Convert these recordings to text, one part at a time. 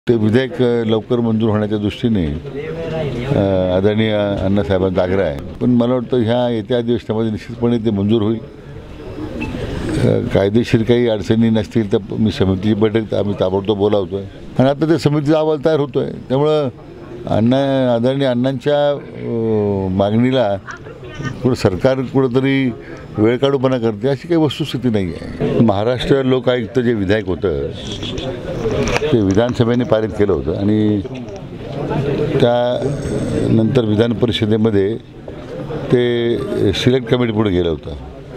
ते विधेयक लवकर मंजूर होण्याच्या दृष्टीने आदरणीय अण्णासाहेबांचा आग्रह आहे. पण मला वाटतं ह्या येत्या अधिवेशनामध्ये निश्चितपणे ते मंजूर होईल. कायदेशीर काही अडचणी नसतील तर मी समितीची बैठक आम्ही ताबडतोब बोलावतो आहे आणि आता ते समितीचा अहवाल तयार होतो आहे. त्यामुळं आदरणीय अण्णांच्या मागणीला सरकार कुठंतरी वेळकाढूपणा करते अशी काही वस्तुस्थिती नाही आहे. महाराष्ट्र लोक आयुक्त जे विधायक होतं ते विधानसभेने पारित केलं होतं आणि त्यानंतर विधान परिषदेमध्ये ते सिलेक्ट कमिटी पुढे गेलं होतं.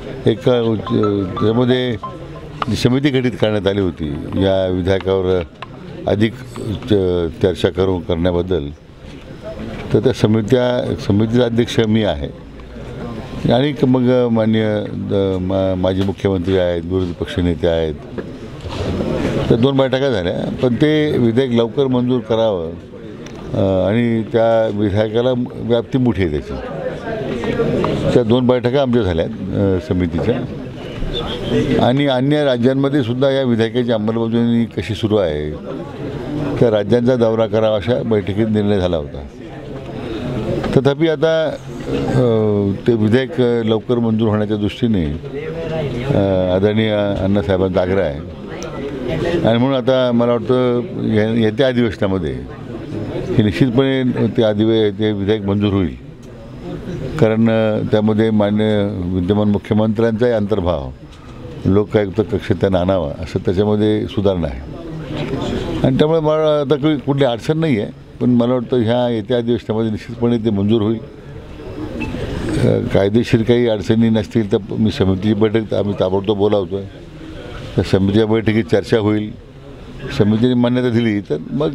त्यामध्ये जी समिती गठीत करण्यात आली होती या विधेयकावर अधिक चर्चा करण्याबद्दल, तर त्या समितीचा अध्यक्ष मी आहे आणि मग माजी मुख्यमंत्री आहेत, विरोधी पक्षनेते आहेत. त्या 2 बैठका झाल्या, पण ते विधेयक लवकर मंजूर करावं आणि त्या विधेयकाला व्याप्ती मोठी आहे त्याची. त्या 2 बैठका आमच्या झाल्या समितीच्या आणि अन्य राज्यांमध्ये सुद्धा या विधेयकाची अंमलबजावणी कशी सुरू आहे त्या राज्यांचा दौरा करावा अशा बैठकीत निर्णय झाला होता. तथापि आता ते विधेयक लवकर मंजूर होण्याच्या दृष्टीने आदरणीय अण्णासाहेबांचा आग्रह आहे आणि म्हणून आता मला वाटतं येत्या अधिवेशनामध्ये हे निश्चितपणे ते विधेयक मंजूर होईल. कारण त्यामध्ये विद्यमान मुख्यमंत्र्यांचाही अंतर्भाव लोकायुक्त कक्षेत त्यांना आणावा असं त्याच्यामध्ये सुधारणा आहे आणि त्यामुळे मला आता कुठली अडचण नाही आहे. पण मला वाटतं ह्या येत्या अधिवेशनामध्ये निश्चितपणे ते मंजूर होईल. कायदेशीर काही अडचणी नसतील तर मी समितीची बैठक आम्ही ताबडतोब बोलावतो आहे. त्या समितीच्या बैठकीत चर्चा होईल. समितीने मान्यता दिली तर मग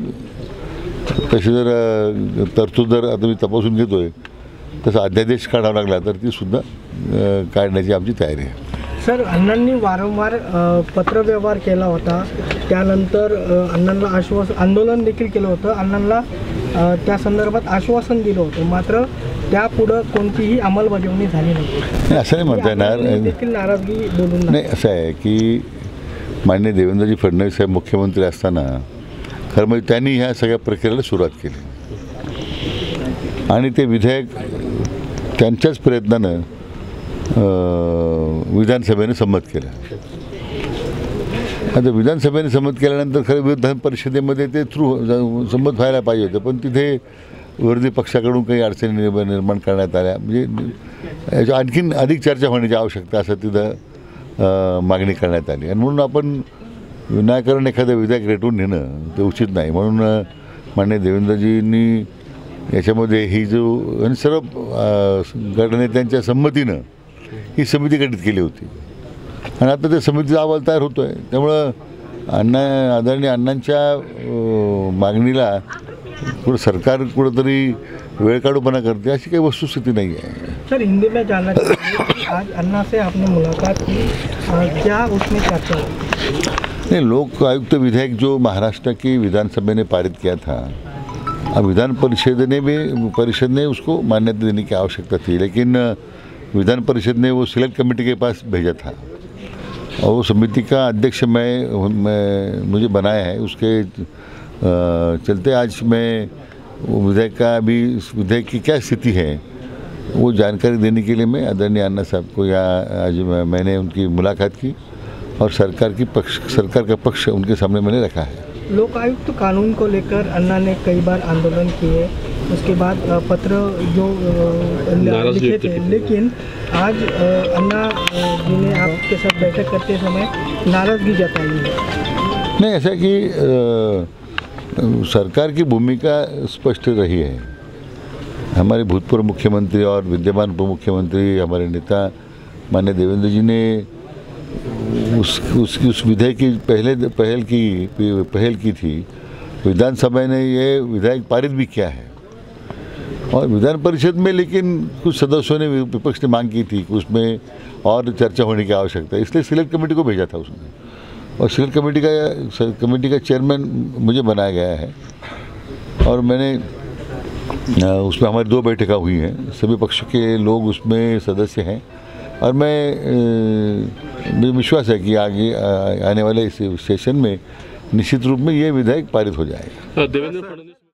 तशी जर तरतूद आता मी तपासून घेतो आहे तसा अध्यादेश काढावा लागला तर ती सुद्धा काढण्याची आमची तयारी आहे. सर, अण्णांनी वारंवार पत्रव्यवहार केला होता, त्यानंतर अण्णांना आंदोलन देखील केलं होतं, अण्णांना त्या संदर्भात आश्वासन दिलं होतं, मात्र त्यापुढं कोणतीही अंमलबजावणी झाली नाही. असं नाही म्हणता येणार. देखील नाराजगी बोलून नाही, असं आहे की माननीय देवेंद्रजी फडणवीस साहेब मुख्यमंत्री असताना खरं म्हणजे त्यांनी ह्या सगळ्या प्रक्रियेला सुरुवात केली आणि ते विधेयक त्यांच्याच प्रयत्नानं विधानसभेने संमत केलं. आता विधानसभेने संमत केल्यानंतर खरं विधान परिषदेमध्ये ते संमत व्हायला पाहिजे होतं, पण तिथे विरोधी पक्षाकडून काही अडचणी निर्माण करण्यात आल्या. म्हणजे याच्या आणखीन अधिक चर्चा होण्याची आवश्यकता असं तिथं मागणी करण्यात आली आणि म्हणून आपण विनाकारण एखादं विधेयक रेटून नेणं ते उचित नाही. म्हणून माननीय देवेंद्रजींनी याच्यामध्ये ही आणि सर्व गटनेत्यांच्या संमतीनं ही समिती गठीत केली होती आणि आता त्या समितीचा अहवाल तयार होतो आहे. त्यामुळं आदरणीय अण्णांच्या मागणीला सरकार कुठंतरी वेळकाढूपणा करते अशी काही वस्तुस्थिती नहीं है. सर, हिंदी में जानना चाहिए आज अन्ना से आपने मुलाकात की, क्या उसमें चर्चा हुई? नहीं, लोक आयुक्त विधेयक जो महाराष्ट्र की विधानसभा ने पारित किया था, अब विधान परिषद ने उसको मान्यता देने की आवश्यकता थी, लेकिन विधान परिषद ने वो सिलेक्ट कमेटी के पास भेजा था और वो समिति का अध्यक्ष मुझे बनाया है. उसके चलते आज मैं विधेयक की क्या स्थिति है वो जानकारी देने के लिए मैं आदरणीय अन्ना साहब को आज मैंने उनकी मुलाकात की और सरकार का पक्ष उनके सामने मैंने रखा है. लोकायुक्त कानून को लेकर अन्ना ने कई बार आंदोलन किए, उसके बाद पत्र जो लिखे थे, लेकिन आज अन्ना जी ने आपके साथ बैठक करते समय नाराज़गी जताई है. नहीं, ऐसा कि सरकार की भूमिका स्पष्ट रही है. हमारे भूतपूर्व मुख्यमंत्री और विद्यमान उप मुख्यमंत्री हमारे नेता माननीय देवेंद्र जी ने उस विधेयक की पहल की थी. विधानसभा ने ये विधेयक पारित भी किया है और विधान परिषद में लेकिन कुछ सदस्यों ने, विपक्ष ने मांग की थी कि उसमें और चर्चा होने की आवश्यकता है, इसलिए सिलेक्ट कमेटी को भेजा था उसने और सिलेक्ट कमेटी का चेयरमैन मुझे बनाया गया है और मैंने उसमें हमारी 2 बैठकें हुई हैं. सभी पक्ष के लोग उसमें सदस्य हैं और मुझे विश्वास है कि आगे आने वाले इस सेशन में निश्चित रूप में ये विधेयक पारित हो जाएगा। देवेंद्र फडणवीस